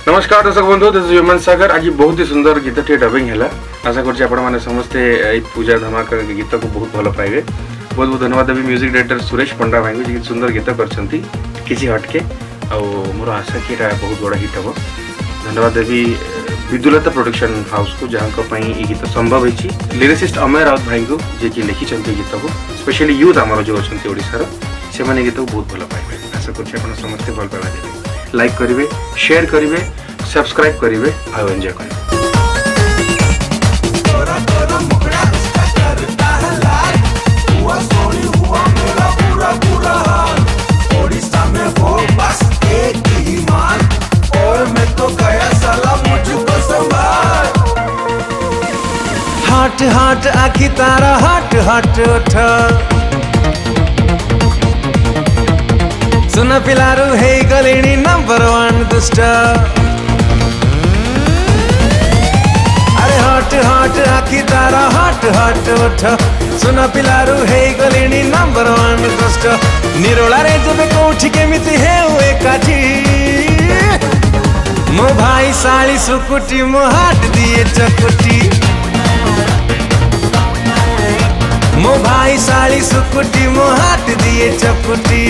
नमस्कार दर्शक बंधु, दिस इज ह्यूमन सागर। आज बहुत ही सुंदर गीत टे डबिंग है। आशा करछि आपण माने समस्ते पूजा धमाका गीत को बहुत भल पाइबे। बहुत बहुत धन्यवाद देवी म्यूजिक डायरेक्टर सुरेश पंडा भाई जी सुंदर गीत करछंती किछि हटके आ मोर आशा कि एटा बहुत बड़ा हिट हो। धन्यवाद देवी विदुलता प्रोडक्शन हाउस को जहाँ ये गीत संभव होती। लिरिसिस्ट अमय राउत भाई को जे कि लिखिं गीत को स्पेशली यूथ आमर जो अच्छा ओडार से मैंने गीत को बहुत भल पाइबे। आशा कर समस्ते भल पाइबा देवे। लाइक करेंगे, शेयर करेंगे, सब्सक्राइब करेंगे और एंजॉय करेंगे। हट हट आखी तारा हट हट उठ सुन पिलारू हे गलिणी नंबर 1 दुष्ट। अरे हट हट आखी तारा हट हट उठ सुन पिलारू हे गलिणी नंबर 1 दुष्ट। निरोला रे जब कोठी केमिति हे एकाठी मो भाई साली सुकुटी मो हाट दिए चकुटी। मो भाई साली सुकुटी मो हाथ दिए चकुटी।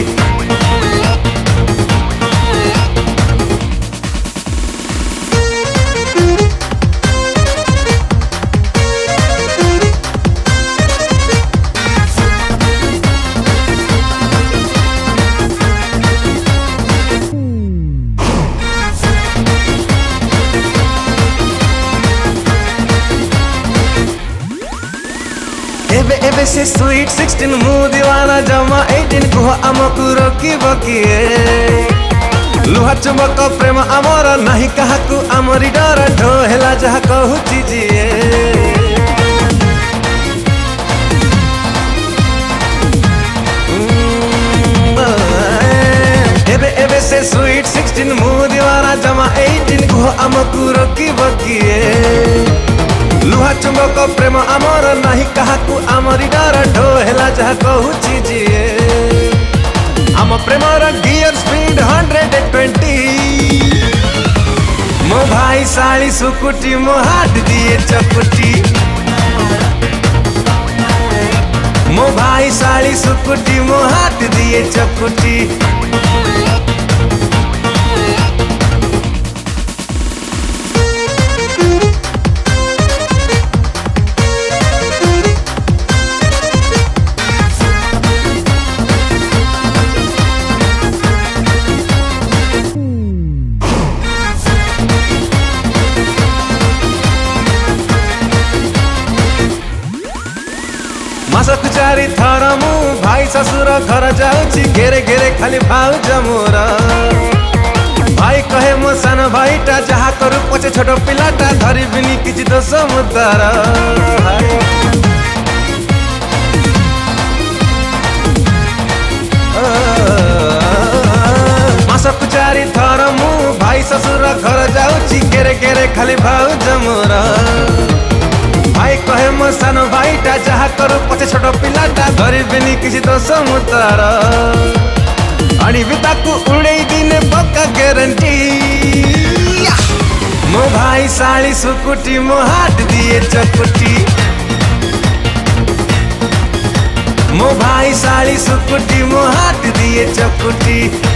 एबे से स्वीट 16 मु दीवाना जमा 18 को आमकु रोकी बकिए। लुहा चुंबक प्रेम आमर नहीं काहाकू आमरी डर ढोहेला जहा कहू चीजिए। एबे से स्वीट 16 मु दीवाना जमा 18 को आमकु रोकी बकिए। लुहा चुंबक प्रेम आमर नहीं काहाकू आमरी डर ढोहेला जहा कहू चीजिए। आम प्रेमर गियर स्पीड 120। मो भाई साली सुकुटी मो हाथ दिए चकुटी। मो भाई साली सुकुटी मो हाथ दिए चकुटी। मासक 4 थर मु भाई ससुर घर जाऊची घेरे घेरे खाली भाउज मोर। भाई कहे मो सान भाईटा जहा करू पछे छोट पिलाटा धरी बिनी किछि दोष मुदार। मासक 4 थर मु भाई ससुर घर जाऊची घेरे घेरे खाली भाउज मोर। भाई कहे मो सान भाईटा जहा करू पछे छोट पिलाटा धरी बिनी किछि दोष मुतार। अणिबि ताकू उड़ेई दिने पक्का गारंटी। मो भाई साली सुकुटी मो हाथ दिए चकुटी। मो भाई साली सुकुटी मो हाथ दिए चकुटी।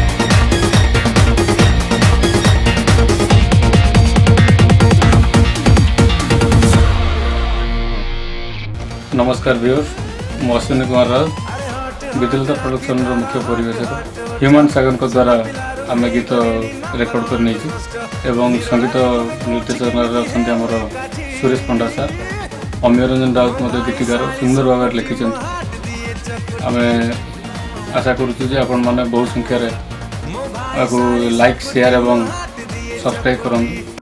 नमस्कार व्यूअर्स, मु अश्विनी कुमार राउत विदुलता प्रोडक्शन मुख्य परिवेशक ह्यूमन सागर को द्वारा आम गीत रेकर्ड कर नहीं एवं संगीत निर्देशन अच्छा आमर सुरेश पंडा सर अमय रंजन राउत मत गीतिकार सुंदर भाव लिखिं। आम आशा करुचु आपण मैंने बहुत संख्यार लाइक शेयर एवं सब्सक्राइब करूँ।